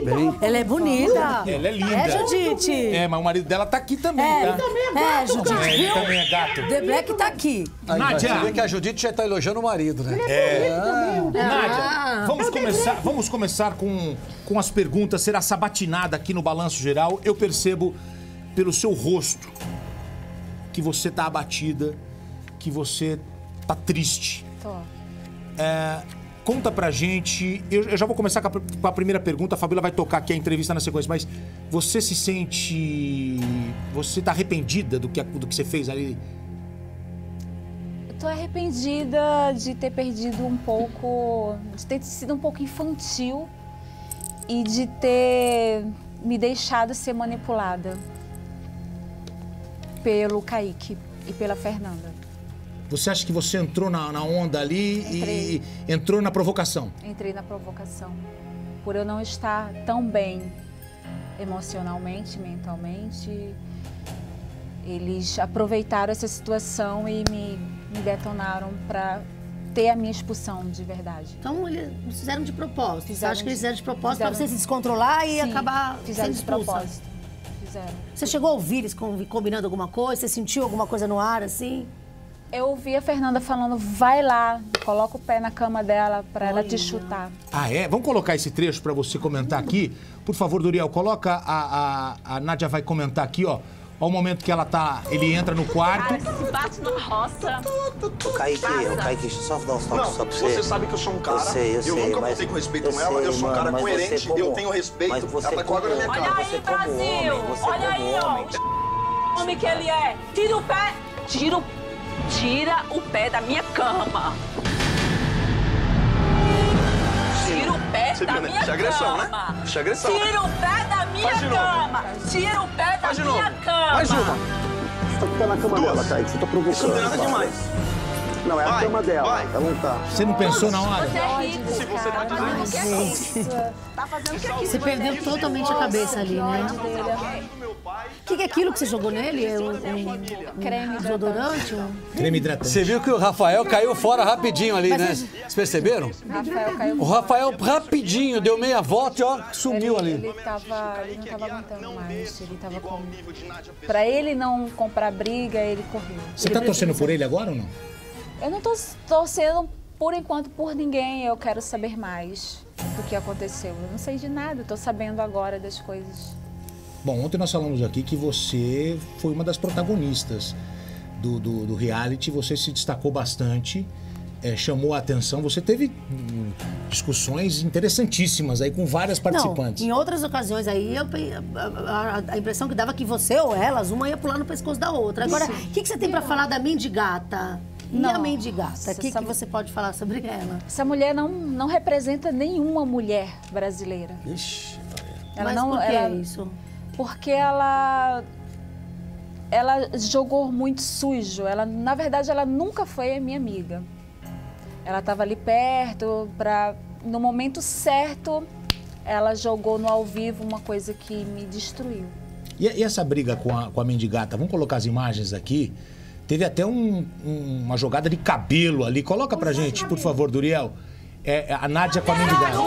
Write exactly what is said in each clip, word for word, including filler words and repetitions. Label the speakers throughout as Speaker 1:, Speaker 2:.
Speaker 1: bem.
Speaker 2: Ela é bonita.
Speaker 3: Ela é linda.
Speaker 2: É, Judite.
Speaker 3: É, mas o marido dela tá aqui também,
Speaker 2: É,
Speaker 3: tá?
Speaker 2: é, Judite,
Speaker 3: É, ele
Speaker 2: viu?
Speaker 3: também é gato.
Speaker 2: The Black tá aqui.
Speaker 1: Aí,
Speaker 3: Nádia.
Speaker 1: Você vê que a Judite já tá elogiando o marido, né?
Speaker 3: É.
Speaker 2: Ah.
Speaker 3: Nádia, vamos começar, vamos começar com, com as perguntas. Será sabatinada aqui no Balanço Geral. Eu percebo pelo seu rosto que você tá abatida, que você tá triste.
Speaker 4: Tô.
Speaker 3: É, conta pra gente, eu, eu já vou começar com a, com a primeira pergunta, a Fabíola vai tocar aqui a entrevista na sequência, mas você se sente... Você tá arrependida do que, do que você fez ali?
Speaker 4: Eu tô arrependida de ter perdido um pouco, de ter sido um pouco infantil e de ter me deixado ser manipulada pelo Kaique e pela Fernanda.
Speaker 3: Você acha que você entrou na, na onda ali
Speaker 4: Entrei.
Speaker 3: e entrou na provocação?
Speaker 4: Entrei na provocação. Por eu não estar tão bem emocionalmente, mentalmente, eles aproveitaram essa situação e me, me detonaram para ter a minha expulsão de verdade.
Speaker 2: Então eles fizeram de propósito.
Speaker 4: Fizeram
Speaker 2: Você acha que eles
Speaker 4: de-
Speaker 2: fizeram de propósito para
Speaker 4: fizeram-
Speaker 2: você se descontrolar e
Speaker 4: Sim,
Speaker 2: acabar
Speaker 4: fizeram
Speaker 2: sendo
Speaker 4: de
Speaker 2: expulsa?
Speaker 4: propósito. Fizeram.
Speaker 2: Você chegou a ouvir eles com- combinando alguma coisa? Você sentiu alguma coisa no ar, assim?
Speaker 4: Eu ouvi a Fernanda falando, vai lá, coloca o pé na cama dela para ela te chutar.
Speaker 3: Ah, é? Vamos colocar esse trecho pra você comentar aqui. Por favor, Duriel, coloca a, a, a Nádia vai comentar aqui, ó. Ó o momento que ela tá... Ele entra no quarto.
Speaker 5: Se bate na roça.
Speaker 6: O Kaique, o Kaique, só dar uns toques
Speaker 7: Não,
Speaker 6: só pra você.
Speaker 7: você sabe que eu sou um cara.
Speaker 6: Eu sei, eu sei,
Speaker 7: nunca
Speaker 6: mas...
Speaker 7: faltei com respeito com
Speaker 6: eu
Speaker 7: ela,
Speaker 6: sei,
Speaker 7: eu sou um cara
Speaker 6: mano, mas
Speaker 7: coerente,
Speaker 6: você como-
Speaker 7: eu tenho respeito.
Speaker 6: Mas você
Speaker 7: Ela tá com água na minha
Speaker 6: como-
Speaker 7: cara.
Speaker 5: Olha
Speaker 6: você
Speaker 5: aí,
Speaker 6: como
Speaker 5: Brasil!
Speaker 6: homem, você
Speaker 5: Olha
Speaker 6: como
Speaker 5: aí, ó.
Speaker 6: homem.
Speaker 5: O homem que ele é. Tira o pé. Tira o... Tira o pé da minha cama. Tira o pé
Speaker 7: Você
Speaker 5: da
Speaker 7: viu, né?
Speaker 5: minha
Speaker 7: Isso é agressão, né?
Speaker 5: cama.
Speaker 7: Isso é agressão.
Speaker 5: Tira o pé da minha
Speaker 7: Faz de novo.
Speaker 5: cama. Tira o pé da
Speaker 7: Faz de
Speaker 5: minha
Speaker 7: novo.
Speaker 5: cama.
Speaker 7: Mais uma.
Speaker 6: Você tá com o pé na cama
Speaker 7: Duas.
Speaker 6: dela, Kaique, você tá provocando.
Speaker 7: Isso não tem nada
Speaker 6: vai.
Speaker 7: demais.
Speaker 6: Não, é a
Speaker 7: Vai,
Speaker 6: cama dela,
Speaker 7: vai.
Speaker 6: ela não tá.
Speaker 3: Você não pensou na hora?
Speaker 5: Você é rico.
Speaker 7: Se você tá fazendo
Speaker 5: Você é rico. Tá fazendo o que aqui?
Speaker 2: Você perdeu totalmente a cabeça ali, né? O que, que é aquilo que você jogou nele? É um, é um,
Speaker 4: Creme
Speaker 2: um desodorante? Um...
Speaker 3: Creme hidratante.
Speaker 1: Você viu que o Rafael caiu fora rapidinho ali, né? Vocês perceberam?
Speaker 4: Rafael caiu
Speaker 1: O Rafael rapidinho deu meia volta e ó, sumiu
Speaker 4: ele,
Speaker 1: ali.
Speaker 4: Ele, tava, ele não estava aguentando mais, ele estava com... Para ele não comprar briga, ele correu.
Speaker 3: Você
Speaker 4: Ele
Speaker 3: tá torcendo
Speaker 4: precisa-
Speaker 3: por ele agora ou não?
Speaker 4: Eu não tô torcendo, por enquanto, por ninguém. Eu quero saber mais do que aconteceu. Eu não sei de nada, eu tô sabendo agora das coisas.
Speaker 3: Bom, ontem nós falamos aqui que você foi uma das protagonistas do, do, do reality, você se destacou bastante, é, chamou a atenção, você teve hum, discussões interessantíssimas aí com várias participantes.
Speaker 2: Não, em outras ocasiões aí, eu, pe- a, a- a impressão que dava que você ou elas, uma ia pular no pescoço da outra. Agora, o que, que você tem pra falar da mendigata? E a
Speaker 4: Não.
Speaker 2: mendigata? O que,
Speaker 4: Essa-
Speaker 2: que você pode falar sobre ela?
Speaker 4: Essa mulher não, não representa nenhuma mulher brasileira.
Speaker 1: Ixi,
Speaker 4: Ela
Speaker 2: Mas
Speaker 4: não,
Speaker 2: por que
Speaker 4: ela,
Speaker 2: isso?
Speaker 4: Porque ela ela jogou muito sujo. Ela, na verdade, ela nunca foi a minha amiga. Ela estava ali perto para, no momento certo, ela jogou no ao vivo uma coisa que me destruiu.
Speaker 3: E, e essa briga com a, com a mendigata, vamos colocar as imagens aqui. Teve até um- um- uma jogada de cabelo ali. Coloca pra gente, por favor, Duriel. É, a Nádia com a mendigata.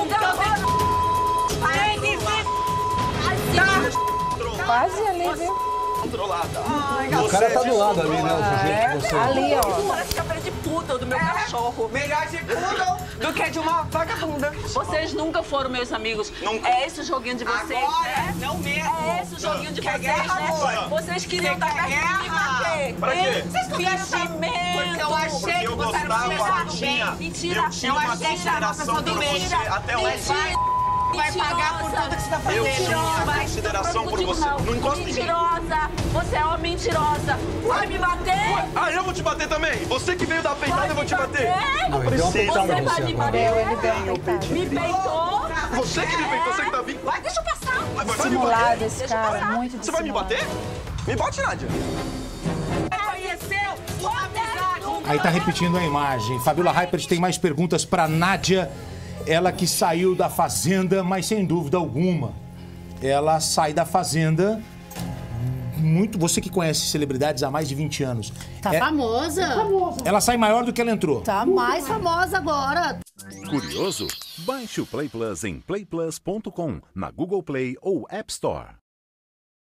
Speaker 4: Quase ali, viu?
Speaker 7: Controlada.
Speaker 1: o cara tá do lado ali, né? O sujeito que você...
Speaker 4: Ali, ó.
Speaker 5: Parece cabelo de puta do meu cachorro.
Speaker 8: Melhor de poodle do que de uma vagabunda.
Speaker 5: Vocês nunca foram meus amigos.
Speaker 7: Nunca.
Speaker 5: É esse o joguinho de vocês,
Speaker 8: Agora,
Speaker 5: né?
Speaker 8: não mesmo.
Speaker 5: É esse o joguinho de
Speaker 8: Quer
Speaker 5: vocês,
Speaker 8: guerra,
Speaker 5: né?
Speaker 8: amor?
Speaker 5: Vocês queriam
Speaker 8: Você
Speaker 5: dar
Speaker 8: quer
Speaker 5: perto de mim pra quê?
Speaker 7: Pra quê?
Speaker 5: Hein? Vocês fizeram
Speaker 8: Fingir, porque eu achei
Speaker 7: Porque
Speaker 8: que
Speaker 7: eu
Speaker 8: você era uma
Speaker 7: gostava,
Speaker 8: pessoa
Speaker 7: eu
Speaker 8: do
Speaker 7: tinha,
Speaker 8: bem.
Speaker 5: Mentira.
Speaker 7: eu tinha
Speaker 8: Eu
Speaker 7: uma
Speaker 8: achei que era uma pessoa
Speaker 7: consideração
Speaker 8: do
Speaker 7: por
Speaker 8: bem.
Speaker 7: você até hoje.
Speaker 8: Vai, vai pagar por tudo que você tá fazendo.
Speaker 7: Eu tinha consideração por você. Não encosta em mim.
Speaker 5: Mentirosa. Você é uma mentirosa. Vai me bater?
Speaker 7: Ah, eu vou te bater também. Você que veio dar peitada, eu vou te bater.
Speaker 1: Não, ele deu uma peitada
Speaker 5: Você
Speaker 1: em
Speaker 5: vai
Speaker 1: você
Speaker 5: me
Speaker 1: agora.
Speaker 5: bater?
Speaker 4: Ele deu uma peitada.
Speaker 5: Me peitou?
Speaker 7: Você que me peitou, você que tá vindo.
Speaker 5: Vai, deixa eu passar.
Speaker 7: Vai, vai me
Speaker 4: Dissimulado
Speaker 7: bater.
Speaker 4: esse cara, muito
Speaker 7: Você vai me
Speaker 4: dissimulado.
Speaker 7: bater? Me bate, Nádia.
Speaker 8: Conheceu uma amizade.
Speaker 3: Aí tá repetindo a imagem. Fabíola Hypert tem mais perguntas pra Nádia. Ela que saiu da Fazenda, mas sem dúvida alguma. Ela sai da Fazenda muito... Você que conhece celebridades há mais de vinte anos.
Speaker 2: Tá
Speaker 3: É-
Speaker 2: famosa.
Speaker 3: Ela sai maior do que ela entrou.
Speaker 2: Tá mais famosa agora.
Speaker 9: Curioso? Baixe o Play Plus em play plus ponto com, na Google Play ou App Store.